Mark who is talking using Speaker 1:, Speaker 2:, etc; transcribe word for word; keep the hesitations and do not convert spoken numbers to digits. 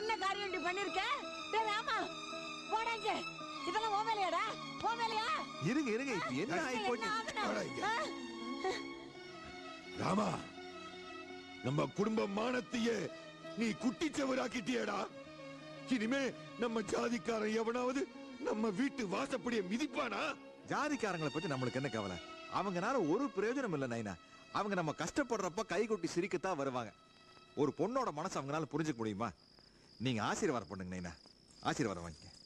Speaker 1: என்ன காரியம் நீ பண்ணிருக்க? டேய் ராமா போடாங்க. இதெல்லாம் ஓ மேலையாடா? ஓ மேலையா?
Speaker 2: இருங்க இருங்க இப்ப என்ன ஆயி போச்சு?
Speaker 3: ராமா, நம்ம குடும்ப மானத்தையே நீ குட்டிச்சவராக்கிட்டியடா. இனிமே நம்ம ஜாதிக்காரன் எவனாவது நம்ம வீட்டு வாசப்படியை மிதிப்பானா?
Speaker 2: ஜாதிக்காரங்களை பத்தி நம்மளுக்கு என்ன கவலை? அவங்கனால ஒரு பிரயோஜனம் இல்ல நைனா. அவங்க நம்ம கஷ்டப்படுறப்ப கை கொட்டி சிரிக்கத்தான் வருவாங்க. ஒரு பொண்ணோட மனசு அவங்களால புரிஞ்சுக்க முடியுமா? நீங்க ஆசீர்வாதம் பண்ணுங்க நைனா, ஆசீர்வாதம் வாங்கிக்க.